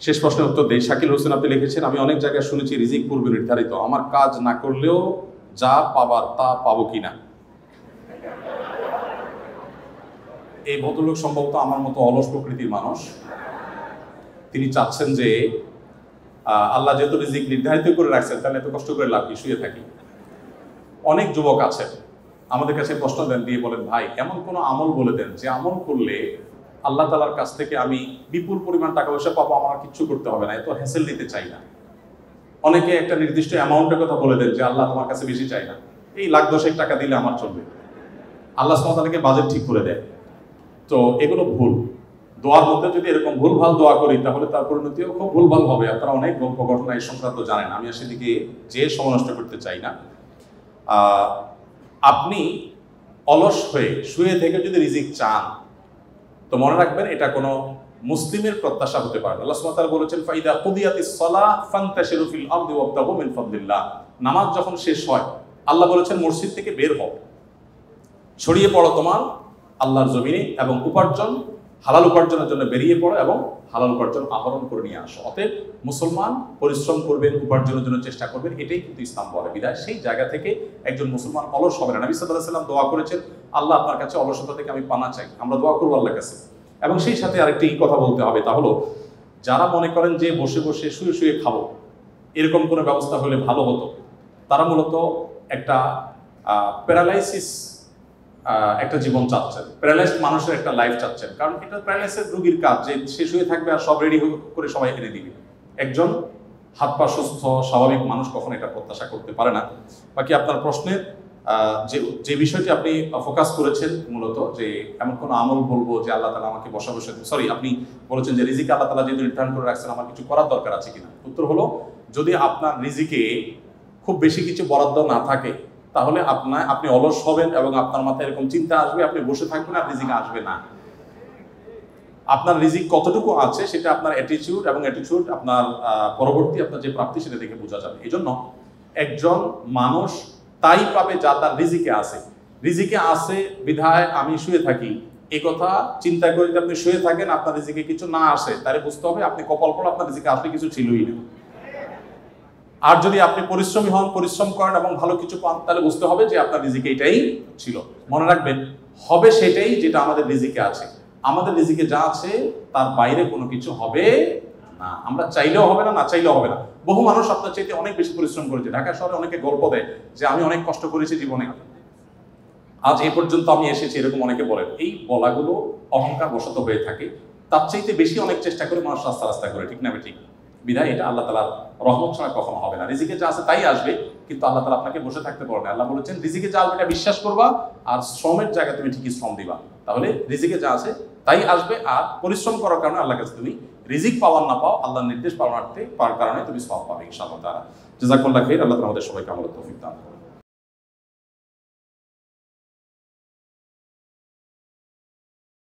শেষ প্রশ্নের উত্তর দেই। শাকিল হোসেন আপনি লিখেছেন, আমি অনেক জায়গায় শুনেছি রিজিক পূর্বে নির্ধারিত, আমার কাজ না করলেও যা পাবার তা পাবো কিনা? এই ভদ্রলোক সম্ভবত আমার মতো অলস প্রকৃতির মানুষ। তিনি চাচ্ছেন যে আল্লাহ যেহেতু রিজিক নির্ধারিত করে রাখছেন, তাহলে এত কষ্ট করে লাভ কি, শুয়ে থাকি। অনেক যুবক আছেন আমাদের কাছে প্রশ্ন দেন, দিয়ে বলেন, ভাই এমন কোনো আমল বলে দেন যে আমল করলে আল্লাহ তাআলার কাছ থেকে আমি বিপুল পরিমাণ টাকা পয়সা পাবো, আমার কিচ্ছু করতে হবে না, এত হ্যাসেল দিতে চাই না। অনেকে একটা নির্দিষ্ট অ্যামাউন্টের কথা বলে দেন যে আল্লাহ তোমার কাছে বেশি চাই না, এই লাখ দশেক টাকা দিলে আমার চলবে। আল্লাহ সুবহানাহু ওয়া তাআলাকে বাজেট ঠিক করে দেয়। তো এগুলো ভুল। দোয়ার মধ্যে যদি এরকম ভুলভাল দোয়া করি তাহলে তার পরিণতিও খুব ভুলভাল হবে। আপনারা অনেক গল্প ঘটনা এই সংক্রান্ত জানেন, আমি সেদিকে যে সময় নষ্ট করতে চাই না। আপনি অলস হয়ে শুয়ে থেকে যদি রিজিক চান তো মনে রাখবেন এটা কোনো মুসলিমের প্রত্যাশা হতে পারে না। আল্লাহ সুবহানাহু ওয়া তাআলা বলেছেন, ফাইদা কুদিয়াতিস সালাহ ফান্তাশিরু ফিল আরদি ওয়াবতাগু মিন ফাদলিল্লাহ। নামাজ যখন শেষ হয় আল্লাহ বলেছেন মসজিদ থেকে বের হও, ছড়িয়ে পড়ো তোমার আল্লাহর জমিনে এবং উপার্জন, হালাল উপার্জনের জন্য বেরিয়ে পড়ো এবং হালাল উপার্জন আহরণ করে নিয়ে আসো। অতএব মুসলমান পরিশ্রম করবেন, উপার্জনের জন্য চেষ্টা করবেন, এটাই কিন্তু ইসলাম বলে। বিধায় সেই জায়গা থেকে একজন মুসলমান অলস হবে না। নবী সাল্লাল্লাহু আলাইহি ওয়াসাল্লাম দোয়া করেছেন, আল্লাহ আপনার কাছে অলসতা থেকে আমি পানা চাই। আমরা দোয়া করবো আল্লাহর কাছে। এবং সেই সাথে আরেকটি কথা বলতে হবে, তা হলো যারা মনে করেন যে বসে বসে শুয়ে শুয়ে খাবো, এরকম কোনো ব্যবস্থা হলে ভালো হতো, তারা মূলত একটা প্যারালাইসিস একটা জীবন চাচ্ছেন, প্যারালাইজড মানুষের একটা লাইফ চাচ্ছেন। কারণ এটা প্যারালাইসিস রোগীর কাজ যে সে শুয়ে থাকবে আর সব রেডি করে সবাই এনে দিবে। একজন হাত পা সুস্থ স্বাভাবিক মানুষ কখনো এটা প্রত্যাশা করতে পারে না। বাকি আপনার প্রশ্নের যে বিষয়টি আপনি ফোকাস করেছেন মূলত, যে এমন কোনো আমল বলবো যে আল্লাহ তাআলা আমাকে বসা বসে, সরি আপনি বলেছেন যে রিজিক আল্লাহ তাআলা যেহেতু নির্ধারণ করে রাখছেন আমার কিছু করার দরকার আছে কিনা। উত্তর হলো, যদি আপনার রিজিকে খুব বেশি কিছু বরাদ্দ না থাকে তাহলে আপনি অলস হবেন এবং আপনার মাথায় এরকম চিন্তা আসবে, আপনি বসে থাকবেন আর রিজিক আসবে না। আপনার রিজিক কতটুকু আছে সেটা আপনার অ্যাটিটিউড এবং অ্যাটিটিউড আপনার পরবর্তী আপনার যে প্রাপ্তি সেটা দেখে বোঝা যাবে। এই জন্য একজন মানুষ তাই পাবে যা তার রিজিকে আছে। রিজিকে আছে বিধায় আমি শুয়ে থাকি, এই কথা চিন্তা করে যদি আপনি শুয়ে থাকেন আপনার রিজিকে কিছু না আসে, তাহলে বুঝতে হবে আপনি কপাল পড়ে, আপনার রিজিকে আসলে কিছু ছিলই না। আর যদি আপনি পরিশ্রমী হন, পরিশ্রম করেন এবং ভালো কিছু পান, তাহলে বুঝতে হবে যে আপনার রিজিকে এটাই ছিল। মনে রাখবেন হবে সেটাই যেটা আমাদের রিজিকে আছে। আমাদের রিজিকে যা আছে তার বাইরে কোনো কিছু হবে না। আমরা চাইলেও হবে না, না চাইলেও হবে না। বহু মানুষ আপনার চাইতে অনেক বেশি পরিশ্রম করেছে। ঢাকা শহরে অনেকে গল্প দেয় যে আমি অনেক কষ্ট করেছি জীবনে, আজ এ পর্যন্ত আমি এসেছি, এরকম অনেকে বলেন। এই বলাগুলো অহংকার বশত হয়ে থাকে। তার চাইতে বেশি অনেক চেষ্টা করে মানুষ রাস্তা রাস্তা করে, ঠিক না ঠিক? বিধায় এটা আল্লাহ তাআলার রহমত ছাড়া কখনো হবে না। রিজিকে যা আছে তাই আসবে, কিন্তু আল্লাহ তাআলা আপনাকে বসে থাকতে বলেন। আল্লাহ বলেছেন রিজিকে যা আসবে এটা বিশ্বাস করবা আর শ্রমের জায়গায় তুমি ঠিকই শ্রম দিবা, তাহলে রিজিকে যা আছে তাই আসবে। আর পরিশ্রম করার কারণে আল্লাহর কাছে তুমি রিজিক পাওয়ার না পাও, আল্লাহর নির্দেশ পাওয়ার কারণে তুমি সওয়াব পাবে ইনশাআল্লাহ তাআলা। জাযাকাল্লাহু খাইর। আল্লাহ তাআলা আমাদের সবাইকে আমলের তৌফিক দান করুন।